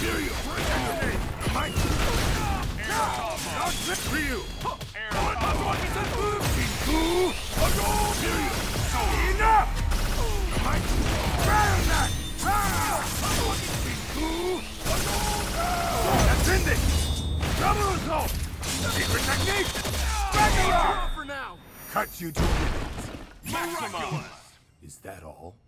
Ryu! Mike! Ryu! Enough! Mike! Granite! That's ending! Double assault! Secret technique! Dracula! For now! Cut you to ribbons! Miraculous! Is that all?